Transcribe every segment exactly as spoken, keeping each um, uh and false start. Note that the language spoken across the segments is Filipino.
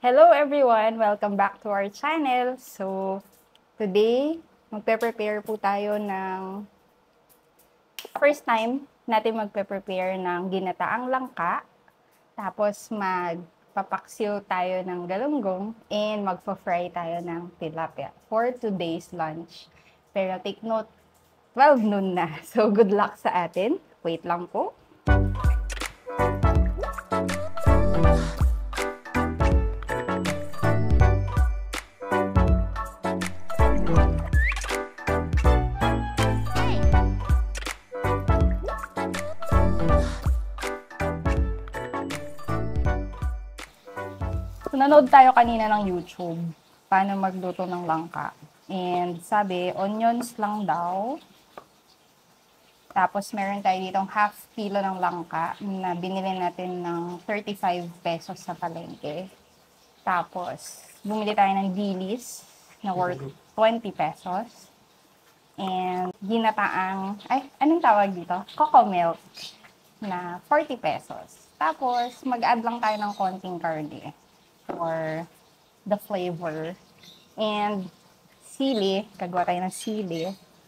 Hello everyone! Welcome back to our channel. So, today, magpe-prepare po tayo ng first time natin magpe-prepare ng ginataang langka. Tapos, magpapaksiw tayo ng galunggong and magpa-fry tayo ng tilapia for today's lunch. Pero take note, twelve noon na. So, good luck sa atin. Wait lang po. So, nanood tayo kanina ng YouTube, paano magluto ng langka. And sabi, onions lang daw. Tapos, meron tayo ditong half kilo ng langka na binili natin ng thirty-five pesos sa palengke. Tapos, bumili tayo ng dilis na worth twenty pesos. And ginataang, ay, anong tawag dito? Coco milk na forty pesos. Tapos, mag-add lang tayo ng konting karne for the flavor. And sili, kagawa tayo ng sili.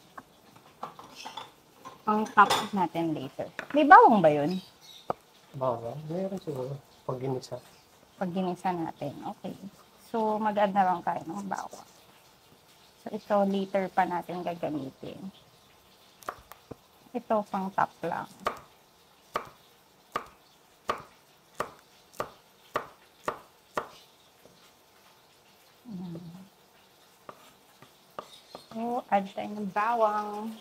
Ang top natin later. May bawang ba yun? Bawang? Meron siguro. Pag ginisa. Pag ginisa natin. Okay. So, mag-add na lang tayo ng bawang. So, ito later pa natin gagamitin. Ito pang top lang. So, add tayo ng bawang.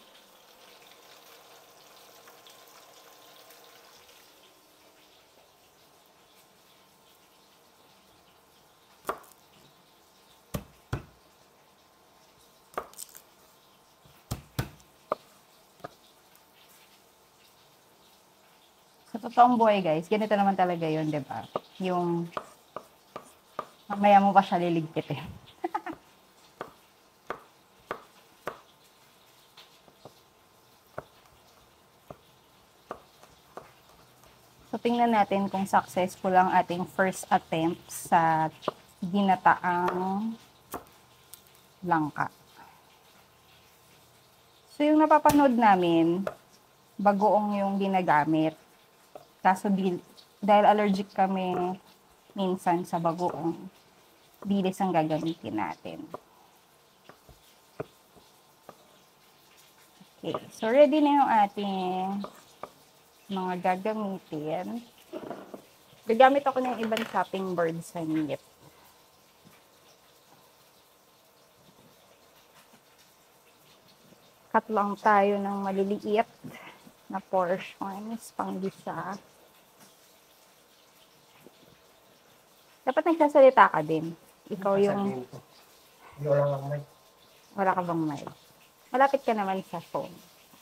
Sa totoong buhay, guys, ganito naman talaga yun, di ba? Yung mamaya mo pa siya liligpitin. So, tingnan natin kung successful ang ating first attempt sa ginataang langka. So, yung napapanood namin, bagoong yung ginagamit. Kaso, di, dahil allergic kami minsan sa bagoong, dilis ang gagamitin natin. Okay, so ready na yung ating mga gagamitin. Gagamit ako ng ibang chopping board sa meat. Cut lang tayo ng maliliit na portions pang gisa. Dapat nagsasalita ka din. Ikaw yung... Hindi wala kang mic. Wala ka bang mic? Malapit ka naman sa phone.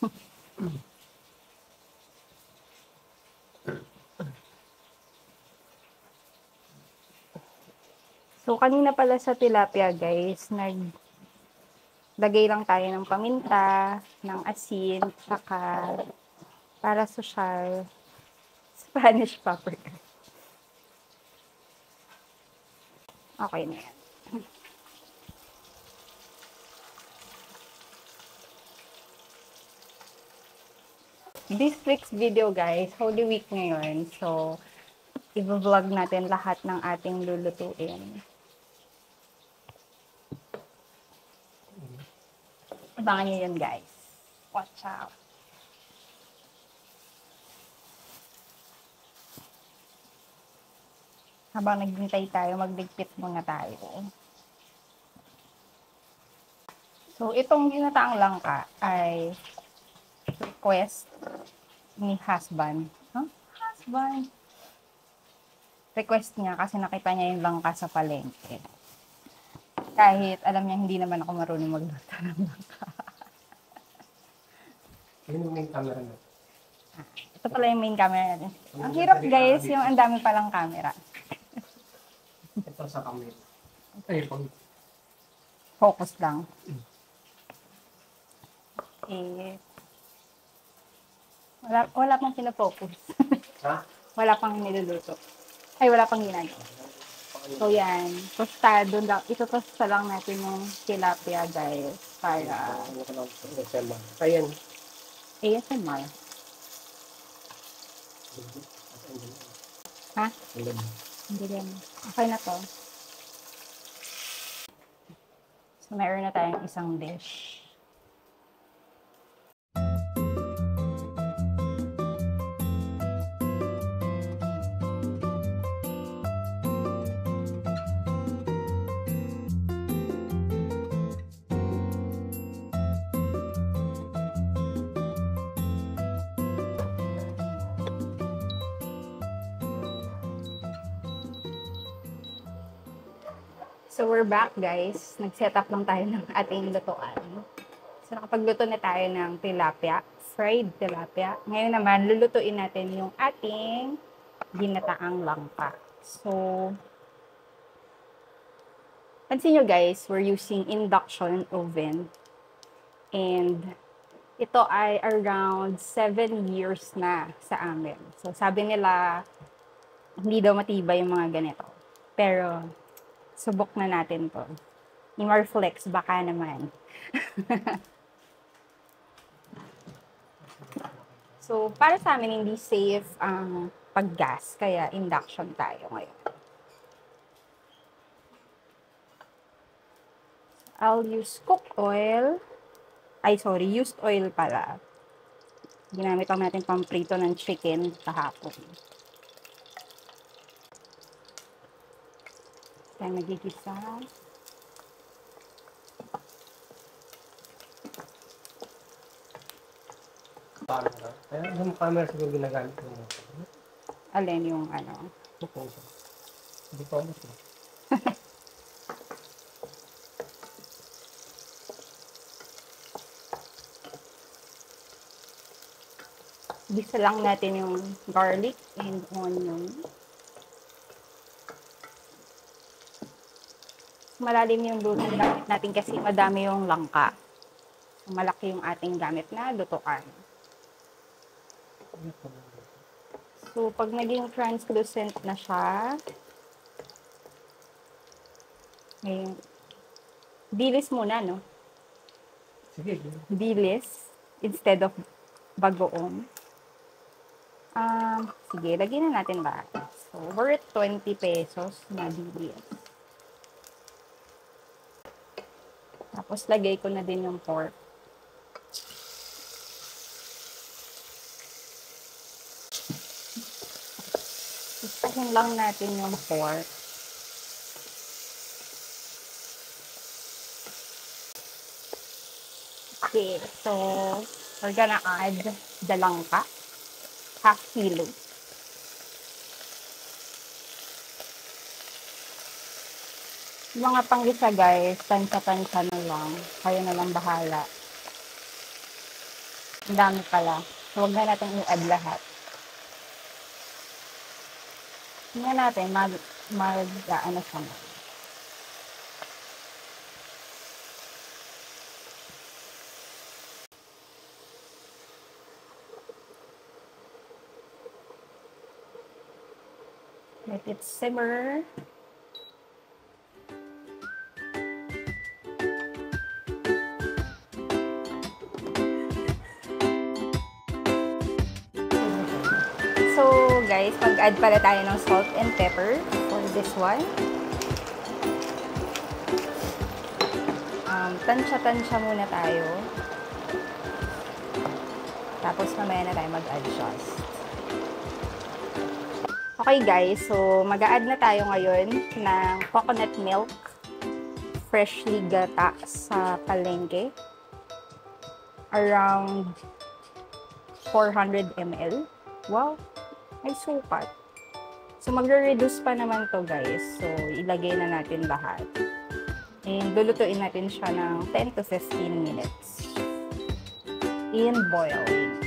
So, kanina pala sa tilapia, guys, naglagay lang tayo ng paminta, ng asin, saka para social Spanish paprika. Okay na yan. This week's video, guys, Holy Week ngayon. So, i-vlog natin lahat ng ating lulutuin. Abangan nyo yun, guys. Watch out. Habang naghintay tayo, magligpit muna tayo. So, itong ginataang langka ay request ni husband. Huh? Husband? Request niya kasi nakita niya yung langka sa palengke. Kahit alam niya hindi naman ako marunong magluto ng langka. Yun yung main camera na. Ah, ito pala yung main camera natin. Ang hirap, guys, yung ang dami palang camera. Ito sa camera. Ay, pag... Focus lang. Eh, wala, wala pang pinafocus. Ha? Wala pang niluluto. Ay, wala pang ginagawa. So, yan. Tostado lang. Ito-tosta lang natin yung tilapia, guys. Para Ano ka lang, S M R. Ayan. A S M R. Ha? Hindi din. Okay na to. So, meron na tayong isang dish. So, we're back, guys. Nag-set up lang tayo ng ating lutuan. So, nakapagluto na tayo ng tilapia, fried tilapia. Ngayon naman, lulutuin natin yung ating ginataang langka. So, pansin nyo, guys, we're using induction oven. And ito ay around seven years na sa amin. So, sabi nila, hindi daw matibay yung mga ganito. Pero, subok na natin to. Ni Marflex, baka naman. So, para sa amin, hindi safe ang pag-gas. Kaya, induction tayo ngayon. I'll use cooked oil. Ay, sorry, used oil pala. Ginamit lang natin pamprito ng chicken kahapon. Tayo magigisa. Camera. Kaya yung camera siguro ginagamit ko. Alin yung ano. Okay. Hindi ko alam siya. Gisa lang natin yung garlic and onion. Malalim yung luto natin kasi madami yung langka. Malaki yung ating gamit na lutuan. So, pag naging translucent na siya, ngayon, dilis muna, no? Sige. Dilis instead of bagoong. Um, sige, lagyan na natin ba? So, worth twenty pesos na dilis. Tapos, lagay ko na din yung pork. Isahin lang natin yung pork. Okay, so, we're gonna add the langka. Half kilo. Mga panggisa, guys, tansya-tansya na lang. Kayo na lang bahala. Ang dami pala. So, huwag na natin i-add lahat. Tingnan natin, mag, mag, ano siya na. Let it simmer. So, guys, mag-add pala tayo ng salt and pepper for this one. Um, tansya-tansya muna tayo. Tapos, mamaya na tayo mag-adjust. Okay, guys. So, mag-a-add na tayo ngayon ng coconut milk. Freshly gata sa palengke. Around four hundred milliliters. Wow! May sukat. So, magre-reduce pa naman to, guys. So, ilagay na natin lahat. And, lulutuin natin siya ng ten to fifteen minutes. In boiling.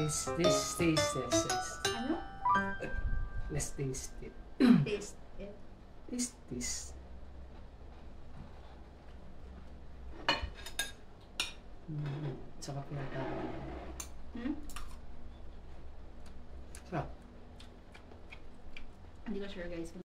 Guys, this taste this is. Ano? Let's taste it. Taste it. Taste this. Mm, sarap yata. Hmm? Sarap. Hindi ko sure guys.